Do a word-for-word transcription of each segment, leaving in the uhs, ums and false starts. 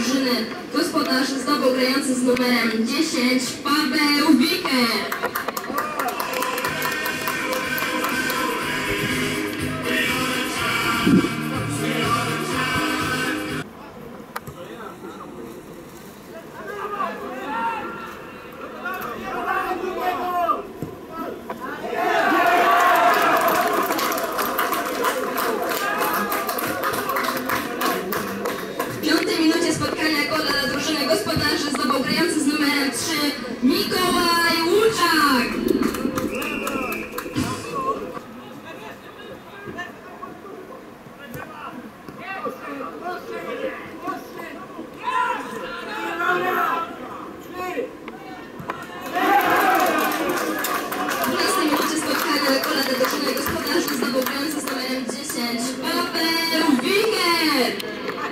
drużyny gospodarzy zdobył grający z numerem dziesięć Paweł Wiker. Gospodarzy zdobył grający z numerem trzy Mikołaj Łuczak. W dwunastej minucie spotkania gola dla drużyny gospodarzy zdobył grający z numerem dziesięć Paweł Wiker.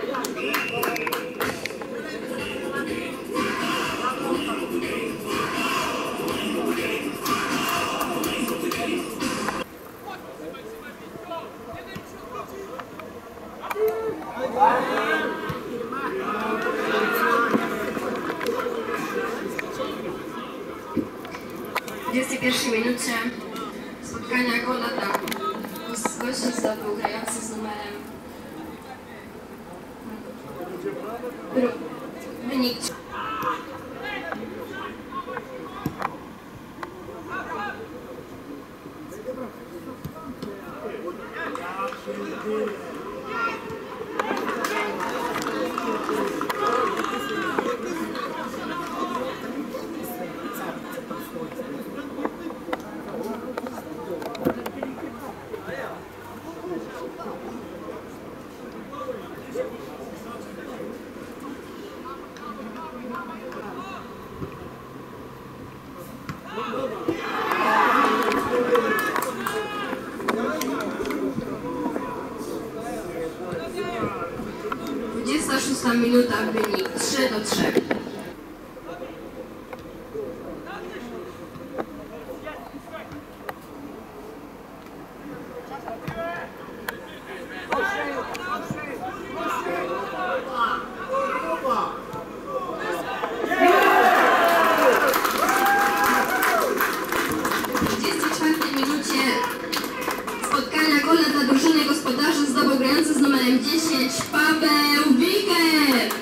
W dwudziestej pierwszej minucie spotkania gola dla gości zdobył grający z numerem wynik dwudziesta szósta minuta, wynik trzy do trzech. W dwudziestej czwartej minucie spotkania gola dla drużyny gospodarzy zdobył grający z numerem dziesięć Paweł Wiker.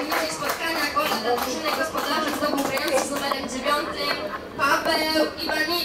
Spotkania gola dla drużyny gospodarzy zdobył grający z numerem dziewięć Paweł Iwanicki.